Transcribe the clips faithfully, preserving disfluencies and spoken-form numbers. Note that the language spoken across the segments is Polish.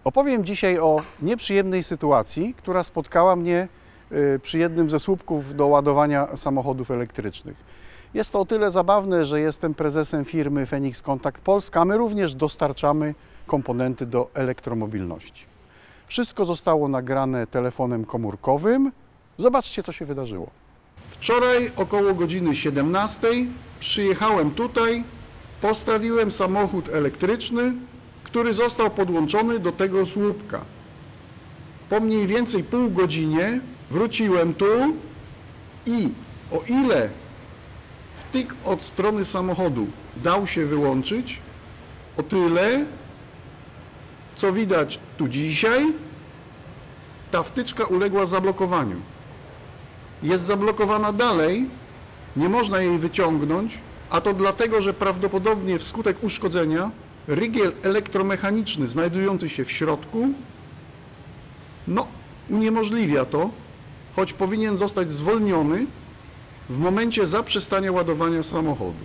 Opowiem dzisiaj o nieprzyjemnej sytuacji, która spotkała mnie przy jednym ze słupków do ładowania samochodów elektrycznych. Jest to o tyle zabawne, że jestem prezesem firmy Phoenix Contact Polska, a my również dostarczamy komponenty do elektromobilności. Wszystko zostało nagrane telefonem komórkowym. Zobaczcie, co się wydarzyło. Wczoraj około godziny siedemnastej przyjechałem tutaj, postawiłem samochód elektryczny, który został podłączony do tego słupka. Po mniej więcej pół godzinie wróciłem tu i o ile wtyk od strony samochodu dał się wyłączyć, o tyle, co widać tu dzisiaj, ta wtyczka uległa zablokowaniu. Jest zablokowana dalej, nie można jej wyciągnąć, a to dlatego, że prawdopodobnie wskutek uszkodzenia rygiel elektromechaniczny znajdujący się w środku, no, uniemożliwia to, choć powinien zostać zwolniony w momencie zaprzestania ładowania samochodu.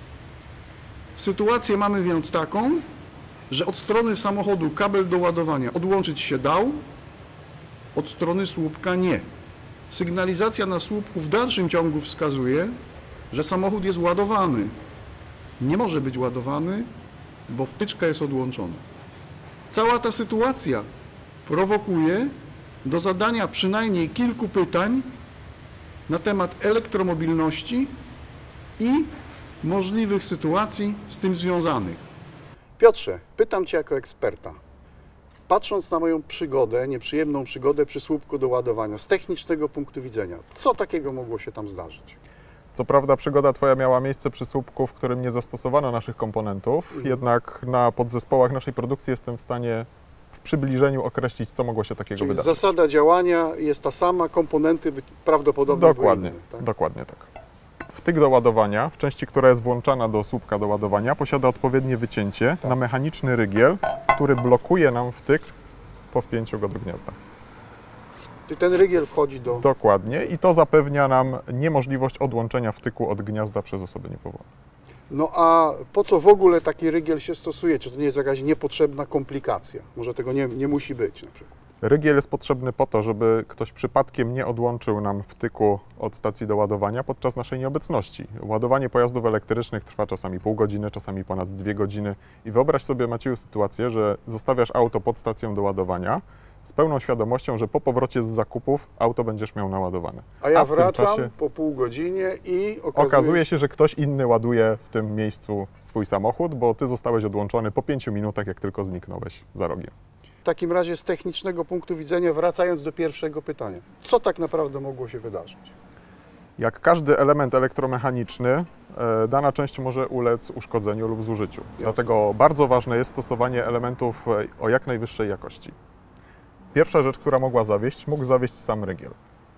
Sytuację mamy więc taką, że od strony samochodu kabel do ładowania odłączyć się dał, od strony słupka nie. Sygnalizacja na słupku w dalszym ciągu wskazuje, że samochód jest ładowany. Nie może być ładowany, bo wtyczka jest odłączona. Cała ta sytuacja prowokuje do zadania przynajmniej kilku pytań na temat elektromobilności i możliwych sytuacji z tym związanych. Piotrze, pytam Cię jako eksperta. Patrząc na moją przygodę, nieprzyjemną przygodę przy słupku do ładowania, z technicznego punktu widzenia, co takiego mogło się tam zdarzyć? Co prawda przygoda Twoja miała miejsce przy słupku, w którym nie zastosowano naszych komponentów, mhm. jednak na podzespołach naszej produkcji jestem w stanie w przybliżeniu określić, co mogło się takiego Czyli wydarzyć. Zasada działania jest ta sama, komponenty prawdopodobnie Dokładnie, inne, tak? dokładnie tak. Wtyk do ładowania, w części, która jest włączana do słupka do ładowania, posiada odpowiednie wycięcie tak. na mechaniczny rygiel, który blokuje nam wtyk po wpięciu go do gniazda. Czyli ten rygiel wchodzi do... Dokładnie i to zapewnia nam niemożliwość odłączenia wtyku od gniazda przez osobę niepowolną. No a po co w ogóle taki rygiel się stosuje? Czy to nie jest jakaś niepotrzebna komplikacja? Może tego nie, nie musi być na przykład? Rygiel jest potrzebny po to, żeby ktoś przypadkiem nie odłączył nam wtyku od stacji do ładowania podczas naszej nieobecności. Ładowanie pojazdów elektrycznych trwa czasami pół godziny, czasami ponad dwie godziny. I wyobraź sobie, Macieju, sytuację, że zostawiasz auto pod stacją do ładowania z pełną świadomością, że po powrocie z zakupów auto będziesz miał naładowane. A ja A w tym wracam czasie po pół godzinie i okazuje... okazuje się, że ktoś inny ładuje w tym miejscu swój samochód, bo ty zostałeś odłączony po pięciu minutach, jak tylko zniknąłeś za rogiem. W takim razie z technicznego punktu widzenia, wracając do pierwszego pytania, co tak naprawdę mogło się wydarzyć? Jak każdy element elektromechaniczny, dana część może ulec uszkodzeniu lub zużyciu. Jasne. Dlatego bardzo ważne jest stosowanie elementów o jak najwyższej jakości. Pierwsza rzecz, która mogła zawieść, mógł zawieść sam rygiel.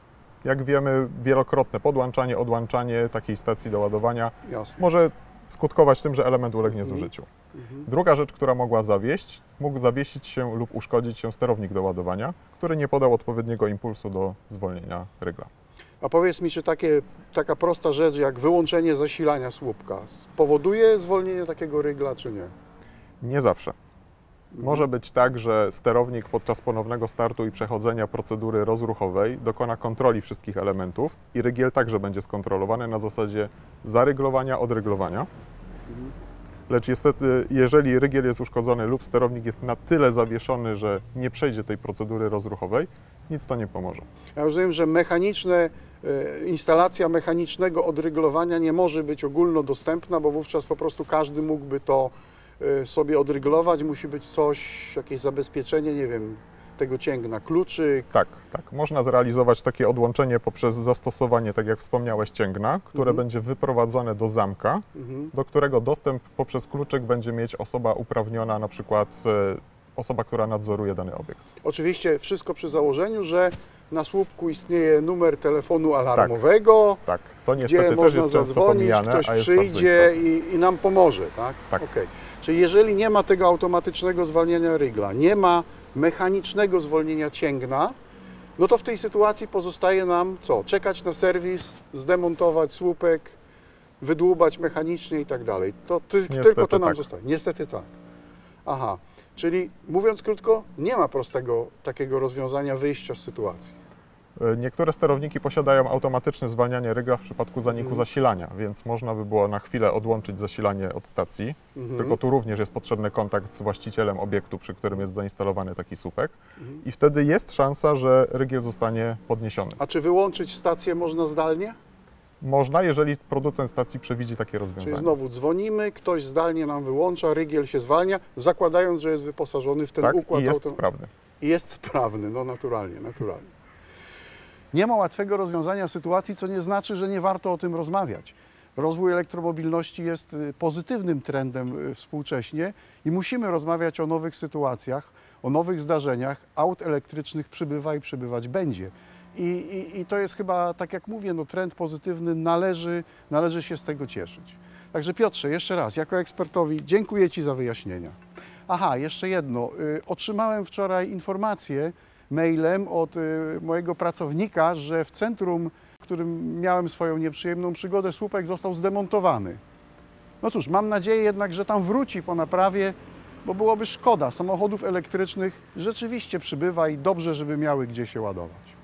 Jak wiemy, wielokrotne podłączanie, odłączanie takiej stacji do ładowania Jasne. może skutkować tym, że element ulegnie mhm. zużyciu. Mhm. Druga rzecz, która mogła zawieść, mógł zawiesić się lub uszkodzić się sterownik do ładowania, który nie podał odpowiedniego impulsu do zwolnienia rygla. A powiedz mi, czy takie, taka prosta rzecz jak wyłączenie zasilania słupka spowoduje zwolnienie takiego rygla, czy nie? Nie zawsze. Może być tak, że sterownik podczas ponownego startu i przechodzenia procedury rozruchowej dokona kontroli wszystkich elementów i rygiel także będzie skontrolowany na zasadzie zaryglowania, odryglowania. Lecz niestety, jeżeli rygiel jest uszkodzony lub sterownik jest na tyle zawieszony, że nie przejdzie tej procedury rozruchowej, nic to nie pomoże. Ja rozumiem, że mechaniczne, instalacja mechanicznego odryglowania nie może być ogólnodostępna, bo wówczas po prostu każdy mógłby to sobie odryglować, musi być coś, jakieś zabezpieczenie, nie wiem, tego cięgna, kluczyk. Tak, tak. Można zrealizować takie odłączenie poprzez zastosowanie, tak jak wspomniałeś, cięgna, które mhm. będzie wyprowadzone do zamka, mhm. do którego dostęp poprzez kluczyk będzie mieć osoba uprawniona, na przykład e, osoba, która nadzoruje dany obiekt. Oczywiście wszystko przy założeniu, że na słupku istnieje numer telefonu alarmowego, tak, tak. To niestety gdzie też można jest często zadzwonić, pomijane, ktoś a jest przyjdzie i, i nam pomoże, tak? Tak. Okay. Czyli jeżeli nie ma tego automatycznego zwalniania rygla, nie ma mechanicznego zwolnienia cięgna, no to w tej sytuacji pozostaje nam co? Czekać na serwis, zdemontować słupek, wydłubać mechanicznie i tak dalej. To ty, tylko to nam tak. zostaje. Niestety tak. Aha. Czyli mówiąc krótko, nie ma prostego takiego rozwiązania wyjścia z sytuacji. Niektóre sterowniki posiadają automatyczne zwalnianie rygla w przypadku zaniku Mhm. zasilania, więc można by było na chwilę odłączyć zasilanie od stacji, Mhm. tylko tu również jest potrzebny kontakt z właścicielem obiektu, przy którym jest zainstalowany taki słupek Mhm. i wtedy jest szansa, że rygiel zostanie podniesiony. A czy wyłączyć stację można zdalnie? Można, jeżeli producent stacji przewidzi takie Czyli rozwiązanie. znowu dzwonimy, ktoś zdalnie nam wyłącza, rygiel się zwalnia, zakładając, że jest wyposażony w ten Tak, układ i jest auto... sprawny. I jest sprawny, no naturalnie, naturalnie. Nie ma łatwego rozwiązania sytuacji, co nie znaczy, że nie warto o tym rozmawiać. Rozwój elektromobilności jest y, pozytywnym trendem y, współcześnie i musimy rozmawiać o nowych sytuacjach, o nowych zdarzeniach. Aut elektrycznych przybywa i przybywać będzie. I, i, i to jest chyba, tak jak mówię, no, trend pozytywny, należy, należy się z tego cieszyć. Także Piotrze, jeszcze raz, jako ekspertowi dziękuję Ci za wyjaśnienia. Aha, jeszcze jedno. Y, Otrzymałem wczoraj informację mailem od y, mojego pracownika, że w centrum, w którym miałem swoją nieprzyjemną przygodę, słupek został zdemontowany. No cóż, mam nadzieję jednak, że tam wróci po naprawie, bo byłoby szkoda. Samochodów elektrycznych rzeczywiście przybywa i dobrze, żeby miały gdzie się ładować.